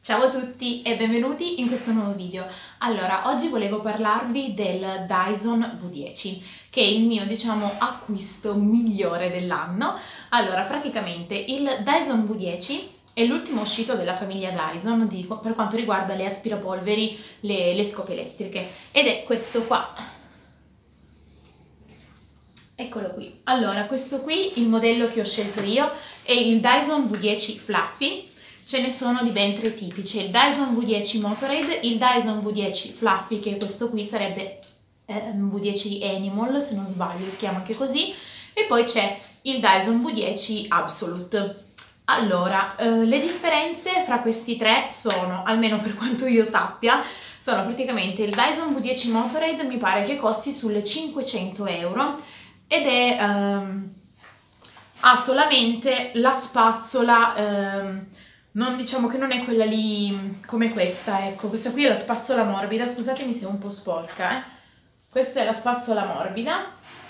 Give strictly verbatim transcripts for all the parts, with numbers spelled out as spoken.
Ciao a tutti e benvenuti in questo nuovo video. Allora, oggi volevo parlarvi del Dyson V dieci, che è il mio, diciamo, acquisto migliore dell'anno. Allora, praticamente il Dyson V dieci è l'ultimo uscito della famiglia Dyson di, per quanto riguarda le aspirapolveri, le, le scope elettriche, ed è questo qua. Eccolo qui. Allora, questo qui, il modello che ho scelto io, è il Dyson V dieci Fluffy. Ce ne sono di ben tre tipi, c'è il Dyson V dieci Motorhead, il Dyson V dieci Fluffy, che questo qui sarebbe eh, V dieci Animal, se non sbaglio, si chiama anche così, e poi c'è il Dyson V dieci Absolute. Allora, eh, le differenze fra questi tre sono, almeno per quanto io sappia, sono praticamente il Dyson V dieci Motorhead mi pare che costi sulle cinquecento euro ed è, ehm, ha solamente la spazzola, ehm, non diciamo che non è quella lì come questa, ecco, questa qui è la spazzola morbida, scusatemi se è un po' sporca, eh. Questa è la spazzola morbida,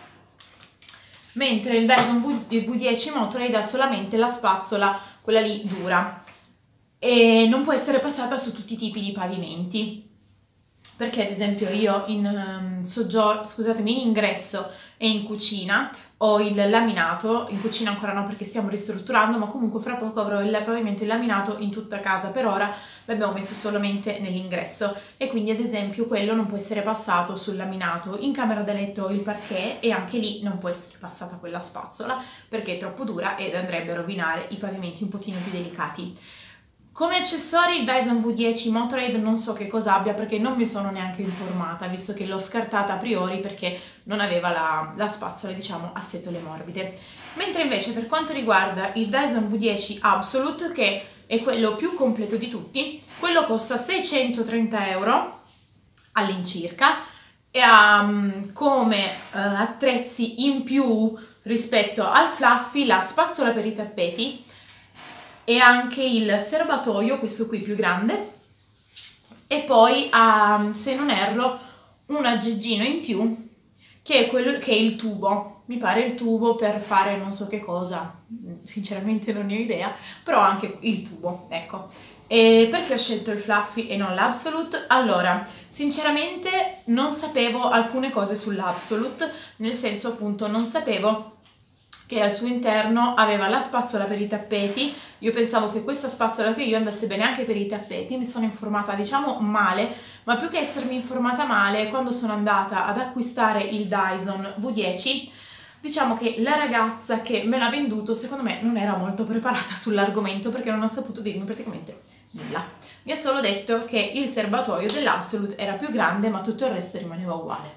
mentre il Dyson V dieci Motorhead ha solamente la spazzola, quella lì dura, e non può essere passata su tutti i tipi di pavimenti. Perché ad esempio io in um, soggiorno, scusatemi, in ingresso e in cucina ho il laminato, in cucina ancora no perché stiamo ristrutturando, ma comunque fra poco avrò il pavimento e il laminato in tutta casa, per ora l'abbiamo messo solamente nell'ingresso e quindi ad esempio quello non può essere passato sul laminato. In camera da letto ho il parquet e anche lì non può essere passata quella spazzola perché è troppo dura ed andrebbe a rovinare i pavimenti un pochino più delicati. Come accessori il Dyson V dieci Motorhead non so che cosa abbia perché non mi sono neanche informata, visto che l'ho scartata a priori perché non aveva la, la spazzola, diciamo, a setole morbide. Mentre invece per quanto riguarda il Dyson V dieci Absolute, che è quello più completo di tutti, quello costa seicentotrenta euro all'incirca e ha um, come uh, attrezzi in più rispetto al Fluffy la spazzola per i tappeti e anche il serbatoio, questo qui più grande, e poi ha, se non erro, un aggeggino in più che è, quello, che è il tubo, mi pare il tubo per fare non so che cosa, sinceramente non ne ho idea, però anche il tubo, ecco. E perché ho scelto il Fluffy e non l'Absolute? Allora, sinceramente non sapevo alcune cose sull'Absolute, nel senso appunto non sapevo che al suo interno aveva la spazzola per i tappeti. Io pensavo che questa spazzola che io andasse bene anche per i tappeti, mi sono informata diciamo male, ma più che essermi informata male, quando sono andata ad acquistare il Dyson V dieci, diciamo che la ragazza che me l'ha venduto secondo me non era molto preparata sull'argomento perché non ha saputo dirmi praticamente nulla. Mi ha solo detto che il serbatoio dell'Absolute era più grande ma tutto il resto rimaneva uguale.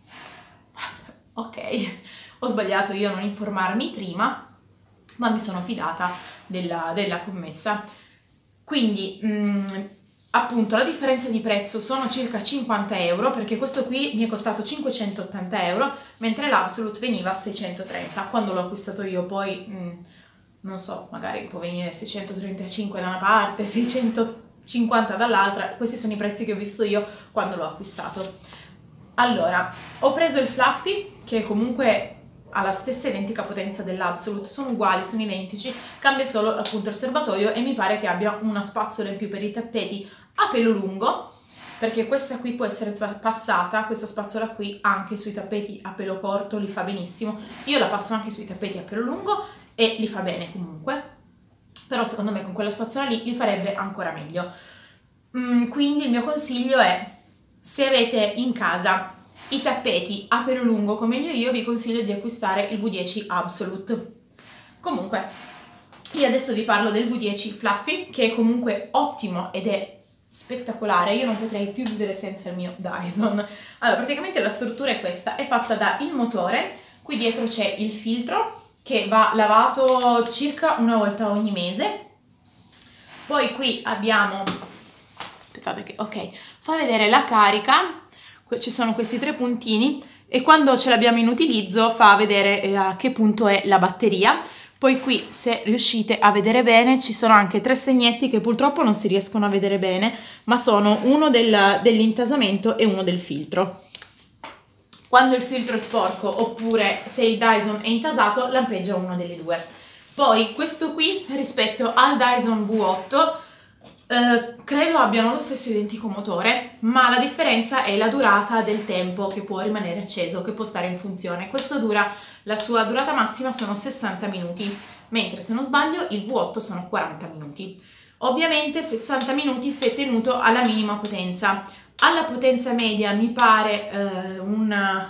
Ok. Ho sbagliato io a non informarmi prima, ma mi sono fidata della, della commessa. Quindi, mh, appunto, la differenza di prezzo sono circa cinquanta euro, perché questo qui mi è costato cinquecentottanta euro, mentre l'Absolute veniva a seicentotrenta. Quando l'ho acquistato io, poi, mh, non so, magari può venire seicentotrentacinque da una parte, seicentocinquanta dall'altra. Questi sono i prezzi che ho visto io quando l'ho acquistato. Allora, ho preso il Fluffy, che comunque ha la stessa identica potenza dell'Absolute, sono uguali, sono identici, cambia solo appunto il serbatoio e mi pare che abbia una spazzola in più per i tappeti a pelo lungo, perché questa qui può essere passata, questa spazzola qui, anche sui tappeti a pelo corto, li fa benissimo. Io la passo anche sui tappeti a pelo lungo e li fa bene comunque, però secondo me con quella spazzola lì li farebbe ancora meglio. Mm, quindi il mio consiglio è, se avete in casa i tappeti a pelo lungo come li ho io, vi consiglio di acquistare il V dieci Absolute. Comunque, io adesso vi parlo del V dieci Fluffy, che è comunque ottimo ed è spettacolare. Io non potrei più vivere senza il mio Dyson. Allora, praticamente la struttura è questa, è fatta da il motore, qui dietro c'è il filtro che va lavato circa una volta ogni mese. Poi qui abbiamo, aspettate che, ok, fa vedere la carica. Ci sono questi tre puntini e quando ce l'abbiamo in utilizzo fa vedere eh, a che punto è la batteria. Poi qui, se riuscite a vedere bene, ci sono anche tre segnetti che purtroppo non si riescono a vedere bene, ma sono uno del, dell'intasamento e uno del filtro. Quando il filtro è sporco oppure se il Dyson è intasato, lampeggia uno delle due. Poi questo qui rispetto al Dyson V otto eh, credo abbiano lo stesso identico motore, ma la differenza è la durata del tempo che può rimanere acceso, che può stare in funzione. Questo dura, la sua durata massima sono sessanta minuti, mentre se non sbaglio il V otto sono quaranta minuti. Ovviamente sessanta minuti se tenuto alla minima potenza. Alla potenza media mi pare eh, un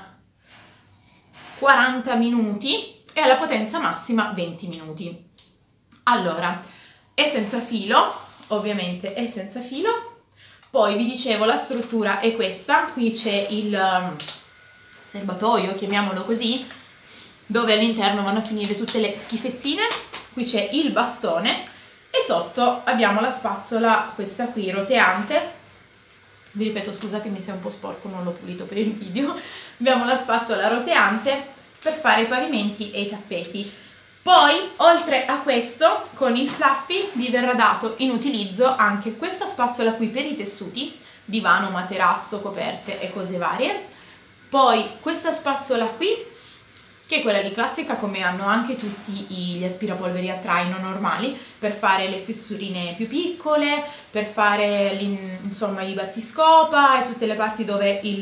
quaranta minuti e alla potenza massima venti minuti. Allora, è senza filo, ovviamente è senza filo. Poi vi dicevo la struttura è questa, qui c'è il um, serbatoio, chiamiamolo così, dove all'interno vanno a finire tutte le schifezzine. Qui c'è il bastone e sotto abbiamo la spazzola, questa qui roteante. Vi ripeto, scusatemi se è un po' sporco, non l'ho pulito per il video. Abbiamo la spazzola roteante per fare i pavimenti e i tappeti. Poi, oltre a questo, con il Fluffy vi verrà dato in utilizzo anche questa spazzola qui per i tessuti, divano, materasso, coperte e cose varie. Poi questa spazzola qui, che è quella di classica, come hanno anche tutti gli aspirapolveri a traino normali, per fare le fessurine più piccole, per fare insomma i battiscopa e tutte le parti dove il,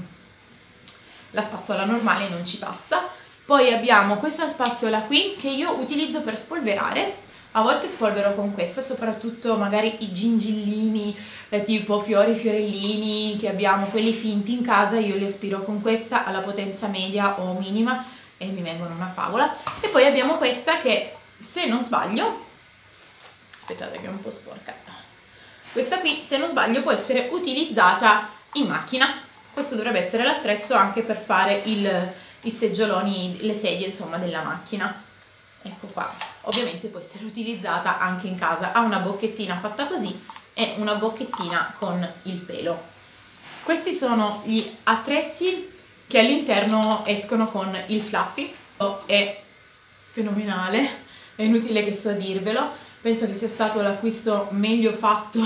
la spazzola normale non ci passa. Poi abbiamo questa spazzola qui che io utilizzo per spolverare, a volte spolvero con questa, soprattutto magari i gingillini eh, tipo fiori, fiorellini che abbiamo, quelli finti in casa, io li aspiro con questa alla potenza media o minima e mi vengono una favola. E poi abbiamo questa che, se non sbaglio, aspettate che è un po' sporca, questa qui se non sbaglio può essere utilizzata in macchina. Questo dovrebbe essere l'attrezzo anche per fare il i seggioloni, le sedie insomma della macchina. Ecco qua, ovviamente può essere utilizzata anche in casa, ha una bocchettina fatta così e una bocchettina con il pelo. Questi sono gli attrezzi che all'interno escono con il Fluffy. È fenomenale, è inutile che sto a dirvelo, penso che sia stato l'acquisto meglio fatto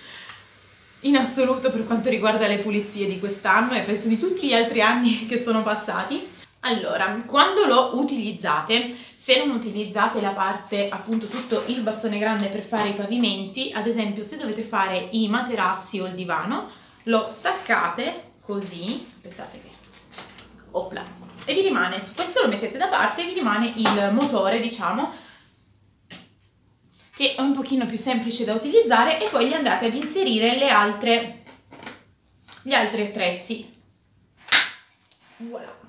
in assoluto per quanto riguarda le pulizie di quest'anno e penso di tutti gli altri anni che sono passati. Allora, quando lo utilizzate, se non utilizzate la parte, appunto tutto il bastone grande per fare i pavimenti, ad esempio se dovete fare i materassi o il divano, lo staccate così, aspettate che, opla, e vi rimane, su questo lo mettete da parte e vi rimane il motore, diciamo, che è un pochino più semplice da utilizzare, e poi gli andate ad inserire le altre, gli altri attrezzi. Voilà.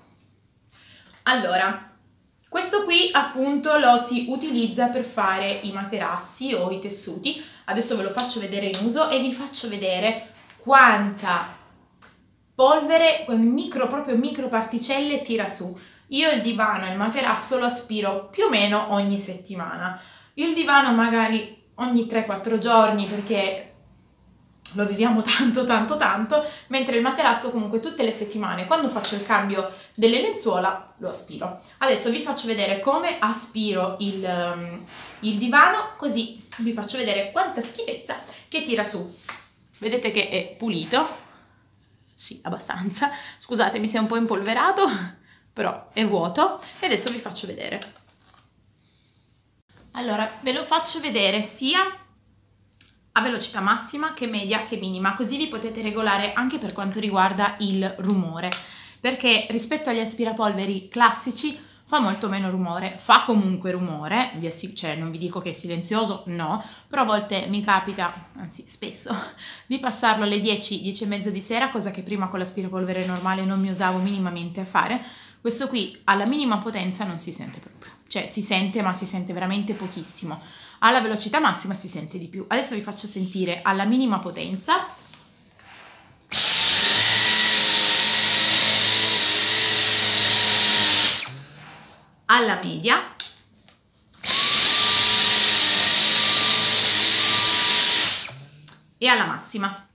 Allora, questo qui appunto lo si utilizza per fare i materassi o i tessuti. Adesso ve lo faccio vedere in uso e vi faccio vedere quanta polvere, micro, proprio micro particelle tira su. Io il divano e il materasso lo aspiro più o meno ogni settimana. Il divano magari ogni tre quattro giorni perché lo viviamo tanto tanto tanto, mentre il materasso comunque tutte le settimane, quando faccio il cambio delle lenzuola lo aspiro. Adesso vi faccio vedere come aspiro il, um, il divano, così vi faccio vedere quanta schifezza che tira su. Vedete che è pulito? Sì, abbastanza. Scusatemi se è un po' impolverato, però è vuoto. E adesso vi faccio vedere. Allora, ve lo faccio vedere sia a velocità massima che media che minima, così vi potete regolare anche per quanto riguarda il rumore, perché rispetto agli aspirapolveri classici fa molto meno rumore, fa comunque rumore, cioè non vi dico che è silenzioso, no, però a volte mi capita, anzi spesso, di passarlo alle dieci, dieci e mezza di sera, cosa che prima con l'aspirapolvere normale non mi usavo minimamente a fare. Questo qui alla minima potenza non si sente proprio, cioè si sente ma si sente veramente pochissimo. Alla velocità massima si sente di più. Adesso vi faccio sentire alla minima potenza. Alla media. E alla massima.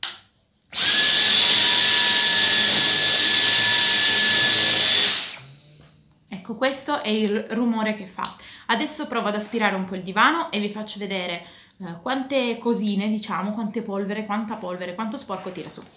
Ecco, questo è il rumore che fa. Adesso provo ad aspirare un po' il divano e vi faccio vedere eh, quante cosine, diciamo, quante polvere, quanta polvere, quanto sporco tira su.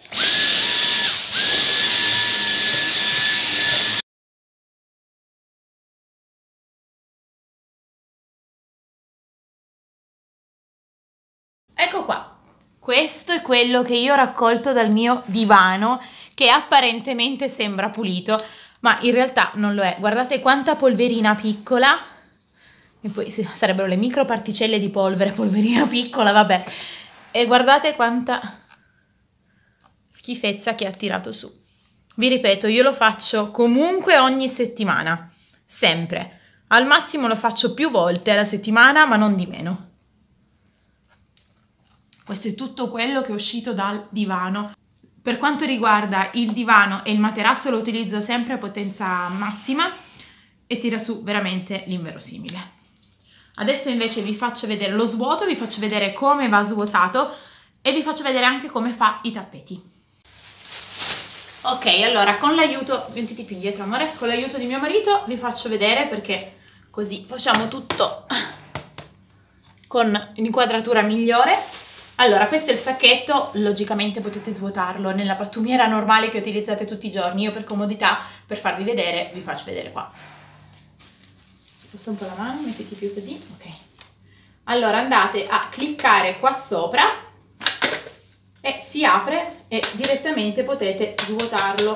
Ecco qua, Questo è quello che io ho raccolto dal mio divano, che apparentemente sembra pulito, ma in realtà non lo è. Guardate quanta polverina piccola, e poi sì, sarebbero le microparticelle di polvere, polverina piccola, vabbè. E guardate quanta schifezza che ha tirato su. Vi ripeto, io lo faccio comunque ogni settimana, sempre. Al massimo lo faccio più volte alla settimana, ma non di meno. Questo è tutto quello che è uscito dal divano. Per quanto riguarda il divano e il materasso lo utilizzo sempre a potenza massima e tira su veramente l'inverosimile. Adesso invece vi faccio vedere lo svuoto, vi faccio vedere come va svuotato e vi faccio vedere anche come fa i tappeti. Ok, allora con l'aiuto, mettiti più indietro amore, con l'aiuto di mio marito vi faccio vedere, perché così facciamo tutto con l'inquadratura migliore. Allora, questo è il sacchetto, logicamente potete svuotarlo nella pattumiera normale che utilizzate tutti i giorni. Io per comodità, per farvi vedere, vi faccio vedere qua. Sposta un po' la mano, mettiti più così, ok. Allora andate a cliccare qua sopra e si apre e direttamente potete svuotarlo.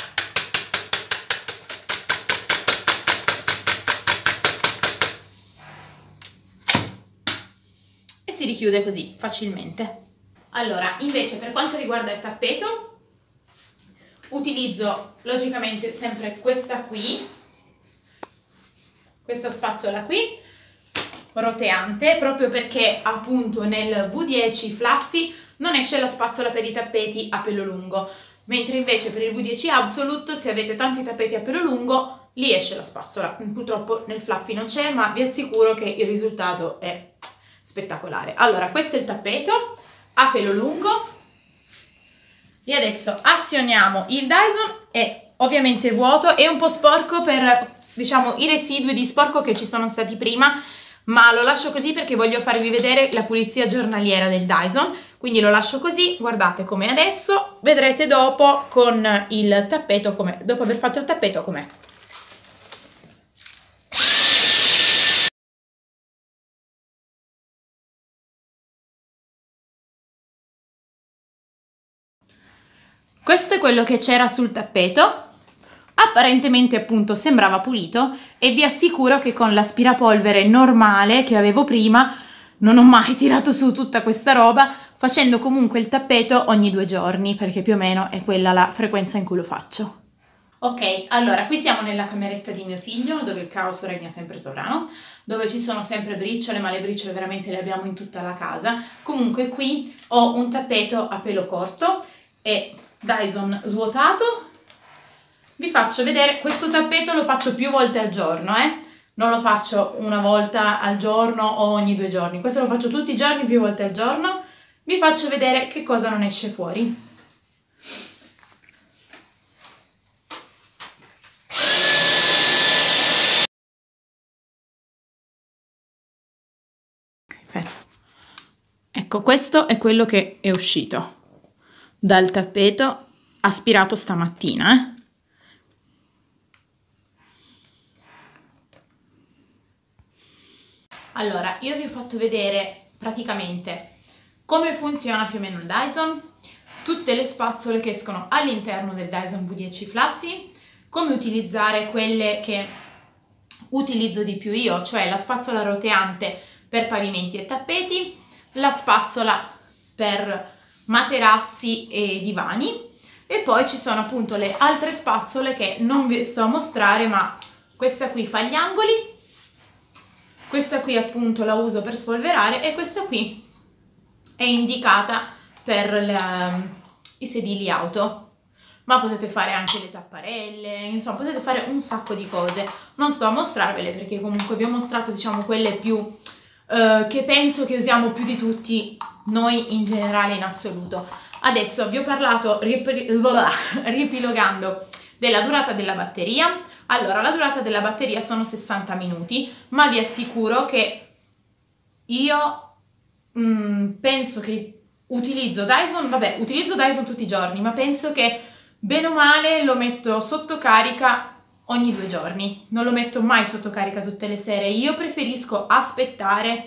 E si richiude così facilmente. Allora, invece per quanto riguarda il tappeto, utilizzo logicamente sempre questa qui, questa spazzola qui, roteante, proprio perché appunto nel V dieci Fluffy non esce la spazzola per i tappeti a pelo lungo, mentre invece per il V dieci Absolute, se avete tanti tappeti a pelo lungo, lì esce la spazzola. Purtroppo nel Fluffy non c'è, ma vi assicuro che il risultato è spettacolare. Allora, questo è il tappeto a pelo lungo e adesso azioniamo il Dyson. E ovviamente vuoto, è un po' sporco per, diciamo, i residui di sporco che ci sono stati prima, ma lo lascio così perché voglio farvi vedere la pulizia giornaliera del Dyson, quindi lo lascio così. Guardate com'è adesso, vedrete dopo con il tappeto com'è, dopo aver fatto il tappeto com'è. Questo è quello che c'era sul tappeto. Apparentemente appunto sembrava pulito e vi assicuro che con l'aspirapolvere normale che avevo prima non ho mai tirato su tutta questa roba, facendo comunque il tappeto ogni due giorni, perché più o meno è quella la frequenza in cui lo faccio. Ok, allora qui siamo nella cameretta di mio figlio, dove il caos regna sempre sovrano, dove ci sono sempre briciole, ma le briciole veramente le abbiamo in tutta la casa. Comunque qui ho un tappeto a pelo corto e Dyson svuotato. Vi faccio vedere, questo tappeto lo faccio più volte al giorno, eh? Non lo faccio una volta al giorno o ogni due giorni, questo lo faccio tutti i giorni, più volte al giorno. Vi faccio vedere che cosa non esce fuori. Ecco, questo è quello che è uscito dal tappeto aspirato stamattina, eh? Allora, io vi ho fatto vedere praticamente come funziona più o meno il Dyson, tutte le spazzole che escono all'interno del Dyson V dieci Fluffy, come utilizzare quelle che utilizzo di più io, cioè la spazzola roteante per pavimenti e tappeti, la spazzola per materassi e divani, e poi ci sono appunto le altre spazzole che non vi sto a mostrare, ma questa qui fa gli angoli, questa qui appunto la uso per spolverare e questa qui è indicata per le, um, i sedili auto, ma potete fare anche le tapparelle, insomma potete fare un sacco di cose. Non sto a mostrarvele perché comunque vi ho mostrato, diciamo, quelle più uh, che penso che usiamo più di tutti noi in generale, in assoluto. Adesso vi ho parlato, riepilogando, della durata della batteria. Allora, la durata della batteria sono sessanta minuti, ma vi assicuro che io mh, penso che utilizzo Dyson, vabbè, utilizzo Dyson tutti i giorni, ma penso che bene o male lo metto sotto carica ogni due giorni. Non lo metto mai sotto carica tutte le sere. Io preferisco aspettare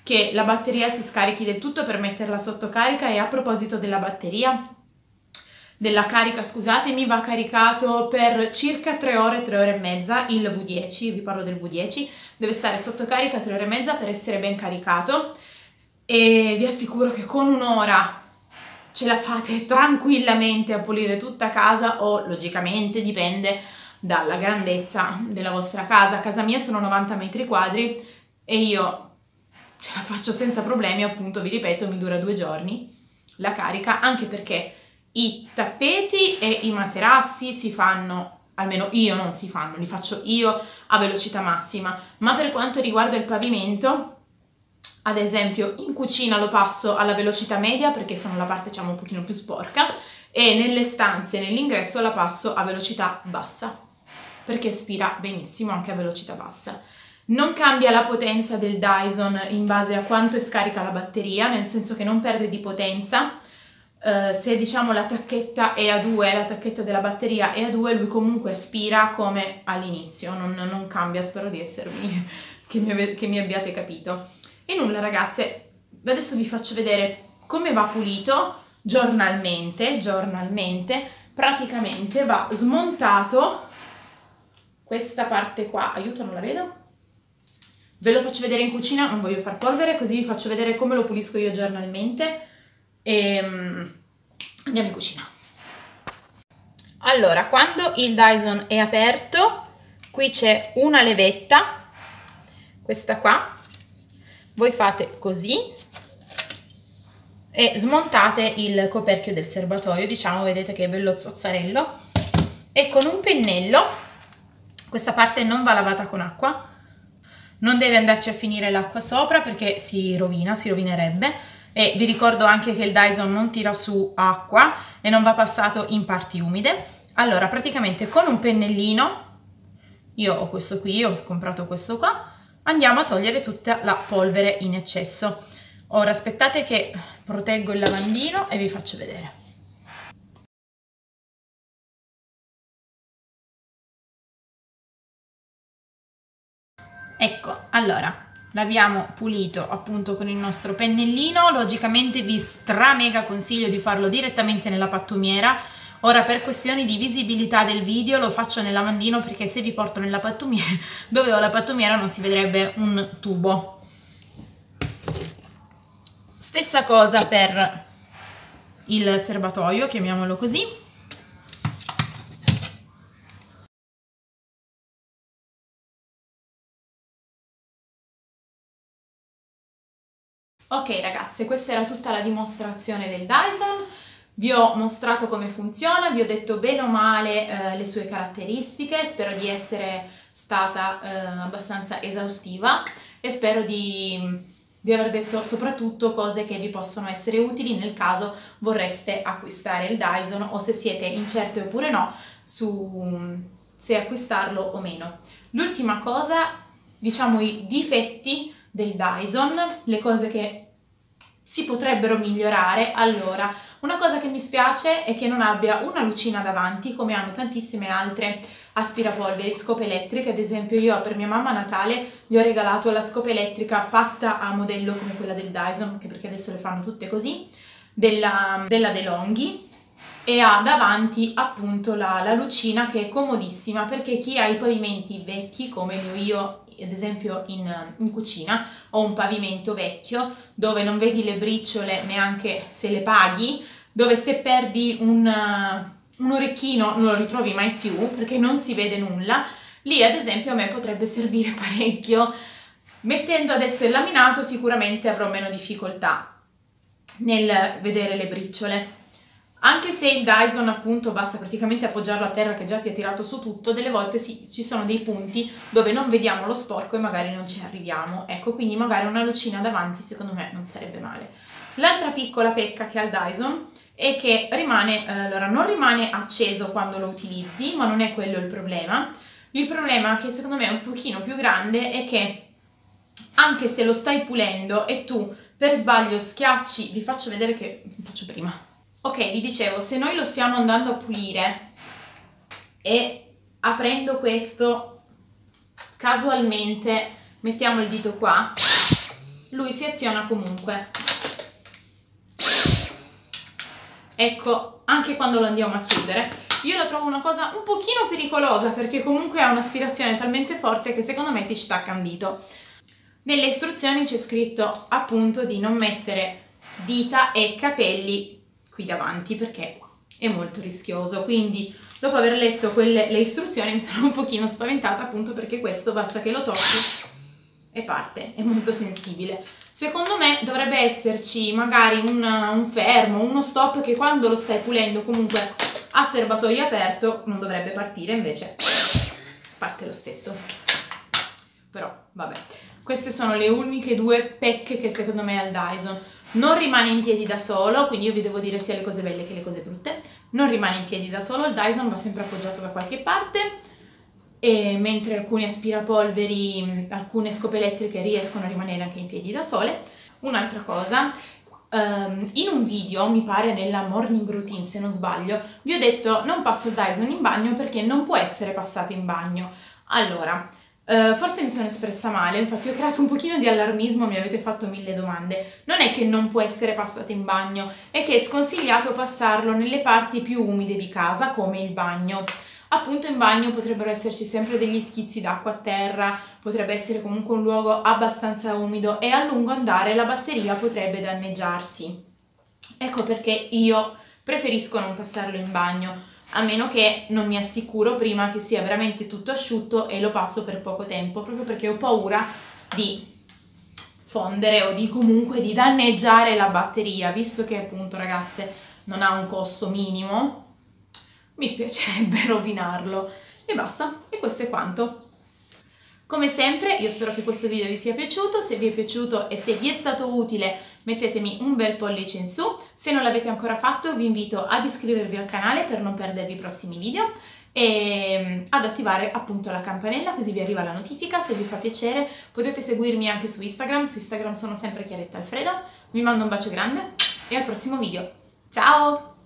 che la batteria si scarichi del tutto per metterla sotto carica. E a proposito della batteria, della carica, scusate, mi va caricato per circa tre ore, tre ore e mezza il V dieci, vi parlo del V dieci, deve stare sotto carica tre ore e mezza per essere ben caricato, e vi assicuro che con un'ora ce la fate tranquillamente a pulire tutta casa, o logicamente dipende dalla grandezza della vostra casa. A casa mia sono novanta metri quadri e io ce la faccio senza problemi, appunto, vi ripeto, mi dura due giorni la carica, anche perché i tappeti e i materassi si fanno, almeno io non si fanno, li faccio io a velocità massima, ma per quanto riguarda il pavimento, ad esempio in cucina lo passo alla velocità media perché sono la parte, diciamo, un pochino più sporca, e nelle stanze, nell'ingresso, la passo a velocità bassa perché aspira benissimo anche a velocità bassa. Non cambia la potenza del Dyson in base a quanto scarica la batteria, nel senso che non perde di potenza. Uh, se diciamo la tacchetta è a due, la tacchetta della batteria è a due, lui comunque aspira come all'inizio, non, non cambia, spero di essermi, che mi, che mi abbiate capito. E nulla ragazze, adesso vi faccio vedere come va pulito giornalmente, giornalmente, praticamente va smontato questa parte qua, aiuto, non la vedo? Ve lo faccio vedere in cucina, non voglio far polvere, così vi faccio vedere come lo pulisco io giornalmente. E andiamo in cucina. Allora, quando il Dyson è aperto, qui c'è una levetta, questa qua, voi fate così e smontate il coperchio del serbatoio, diciamo, vedete che è bello zozzarello, e con un pennello, questa parte non va lavata con acqua, non deve andarci a finire l'acqua sopra perché si rovina, si rovinerebbe. E vi ricordo anche che il Dyson non tira su acqua e non va passato in parti umide. Allora, praticamente con un pennellino, io ho questo qui, ho comprato questo qua, andiamo a togliere tutta la polvere in eccesso. Ora aspettate che proteggo il lavandino e vi faccio vedere. Ecco, allora, l'abbiamo pulito appunto con il nostro pennellino. Logicamente vi stra mega consiglio di farlo direttamente nella pattumiera. Ora, per questioni di visibilità del video lo faccio nel lavandino, perché se vi porto nella pattumiera, dove ho la pattumiera, non si vedrebbe un tubo. Stessa cosa per il serbatoio, chiamiamolo così. Ok ragazze, questa era tutta la dimostrazione del Dyson, vi ho mostrato come funziona, vi ho detto bene o male eh, le sue caratteristiche, spero di essere stata eh, abbastanza esaustiva e spero di, di aver detto soprattutto cose che vi possono essere utili nel caso vorreste acquistare il Dyson, o se siete incerte oppure no su se acquistarlo o meno. L'ultima cosa, diciamo i difetti del Dyson, le cose che si potrebbero migliorare. Allora, una cosa che mi spiace è che non abbia una lucina davanti come hanno tantissime altre aspirapolveri, scope elettriche. Ad esempio io per mia mamma a Natale gli ho regalato la scopa elettrica fatta a modello come quella del Dyson, anche perché adesso le fanno tutte così, della, della DeLonghi, e ha davanti appunto la, la lucina, che è comodissima, perché chi ha i pavimenti vecchi come li ho io, ad esempio in, in cucina, ho un pavimento vecchio dove non vedi le briciole neanche se le paghi, dove se perdi un, uh, un orecchino non lo ritrovi mai più perché non si vede nulla. Lì ad esempio a me potrebbe servire parecchio. Mettendo adesso il laminato sicuramente avrò meno difficoltà nel vedere le briciole. Anche se il Dyson appunto basta praticamente appoggiarlo a terra che già ti ha tirato su tutto, delle volte sì, ci sono dei punti dove non vediamo lo sporco e magari non ci arriviamo, ecco, quindi magari una lucina davanti secondo me non sarebbe male. L'altra piccola pecca che ha il Dyson è che rimane, eh, allora non rimane acceso quando lo utilizzi, ma non è quello il problema. Il problema, che secondo me è un pochino più grande, è che anche se lo stai pulendo e tu per sbaglio schiacci, vi faccio vedere che vi faccio prima. Ok, vi dicevo, se noi lo stiamo andando a pulire e aprendo questo casualmente mettiamo il dito qua, lui si aziona comunque. Ecco, anche quando lo andiamo a chiudere. Io la trovo una cosa un pochino pericolosa perché comunque ha un'aspirazione talmente forte che secondo me ti stacca un dito. Nelle istruzioni c'è scritto appunto di non mettere dita e capelli qui davanti perché è molto rischioso, quindi dopo aver letto quelle, le istruzioni mi sono un pochino spaventata appunto perché questo basta che lo tocchi e parte, è molto sensibile. Secondo me dovrebbe esserci magari un, un fermo, uno stop che quando lo stai pulendo comunque a serbatoio aperto non dovrebbe partire, invece parte lo stesso. Però vabbè, queste sono le uniche due pecche che secondo me ha il Dyson. Non rimane in piedi da solo, quindi io vi devo dire sia le cose belle che le cose brutte. Non rimane in piedi da solo, il Dyson va sempre appoggiato da qualche parte, e mentre alcuni aspirapolveri, alcune scope elettriche riescono a rimanere anche in piedi da sole. Un'altra cosa, um, in un video, mi pare nella morning routine se non sbaglio, vi ho detto non passo il Dyson in bagno perché non può essere passato in bagno. Allora, Uh, forse mi sono espressa male, infatti ho creato un pochino di allarmismo, mi avete fatto mille domande. Non è che non può essere passato in bagno, è che è sconsigliato passarlo nelle parti più umide di casa, come il bagno. Appunto in bagno potrebbero esserci sempre degli schizzi d'acqua a terra, potrebbe essere comunque un luogo abbastanza umido e a lungo andare la batteria potrebbe danneggiarsi. Ecco perché io preferisco non passarlo in bagno, a meno che non mi assicuro prima che sia veramente tutto asciutto e lo passo per poco tempo, proprio perché ho paura di fondere o di comunque di danneggiare la batteria, visto che appunto ragazze non ha un costo minimo, mi spiacerebbe rovinarlo. E basta, e questo è quanto. Come sempre io spero che questo video vi sia piaciuto, se vi è piaciuto e se vi è stato utile mettetemi un bel pollice in su, se non l'avete ancora fatto vi invito ad iscrivervi al canale per non perdervi i prossimi video e ad attivare appunto la campanella così vi arriva la notifica. Se vi fa piacere potete seguirmi anche su Instagram, su Instagram sono sempre Chiaretta Alfredo. Vi mando un bacio grande e al prossimo video, ciao!